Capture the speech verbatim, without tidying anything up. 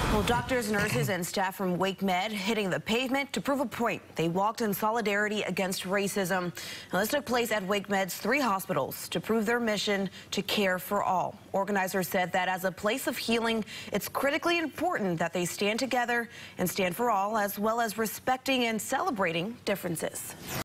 Well, doctors, nurses, and staff from WakeMed hitting the pavement to prove a point. They walked in solidarity against racism. Now, this took place at WakeMed's three hospitals to prove their mission to care for all. Organizers said that as a place of healing, it's critically important that they stand together and stand for all, as well as respecting and celebrating differences.